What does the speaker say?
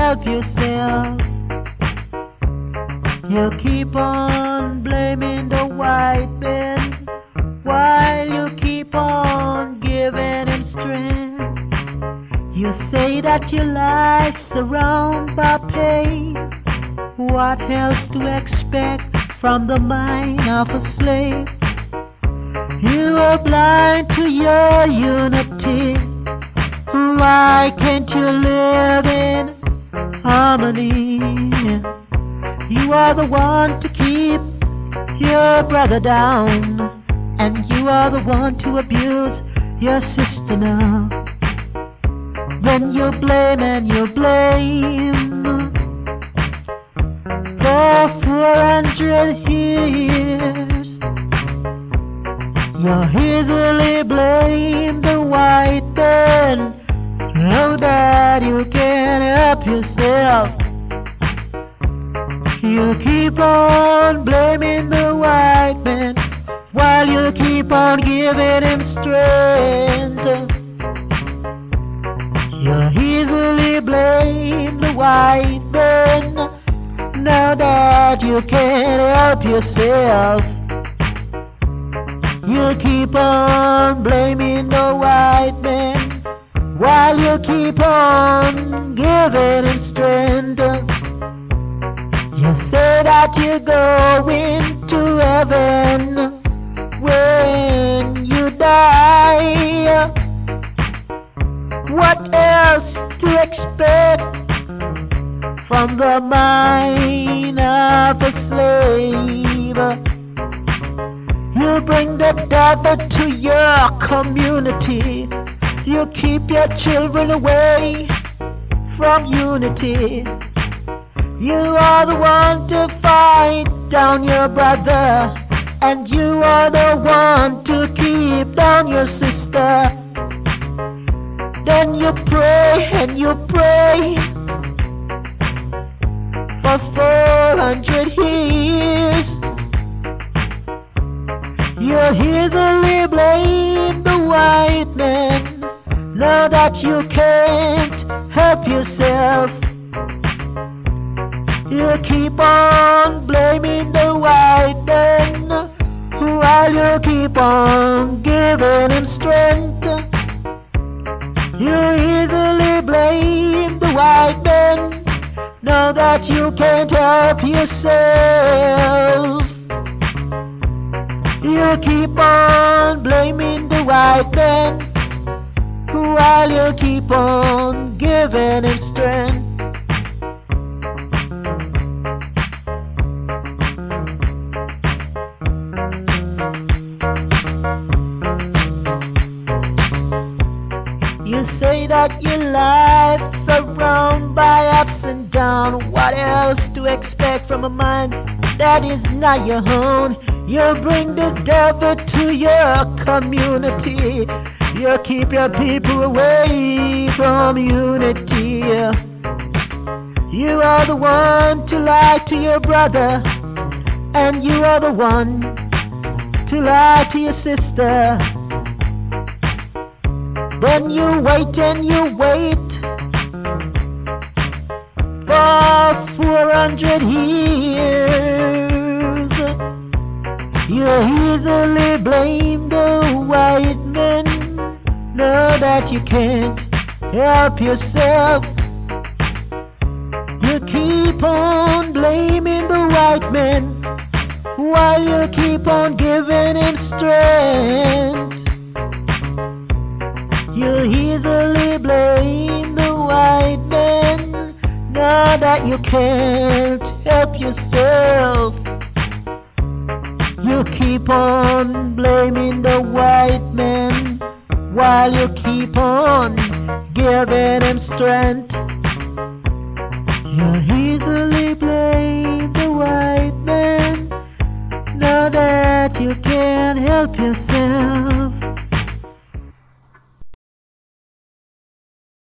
help yourself. You keep on blaming the white man while you keep on giving him strength. You say that your life's surrounded by pain. What else to expect from the mind of a slave? You are blind to your unity. Why can't you live in harmony? You are the one to keep your brother down, and you are the one to abuse your sister now. Then you blame and you blame for 400 years. You easily blame the white man. Know that you can't help yourself. You keep on blaming the white man while you keep on giving him strength. You easily blame the white man. Now that you can't help yourself. You keep on blaming the white man while you keep on giving him strength. You say that you're going to heaven when you die. What else to expect from the mind of a slave? You bring the devil to your community. You keep your children away from unity. You are the one to fight down your brother, and you are the one to keep down your sister. Then you pray and you pray for 400 years. You easily blame the white man. Now that you can't help yourself. You keep on blaming the white man while you keep on giving him strength. You easily blame the white man now that you can't help yourself. You keep on blaming the white man while you keep on giving him strength. You say that your life's surrounded by ups and downs. What else to expect from a mind that is not your own? You bring the devil to your community. You keep your people away from unity. You are the one to lie to your brother, and you are the one to lie to your sister. Then you wait and you wait for 400 years. You easily blame the white man. Know that you can't help yourself. You keep on blaming the white man while you keep on giving him strength. You easily blame the white man now that you can't help yourself. You keep on blaming the white man while you keep on giving him strength.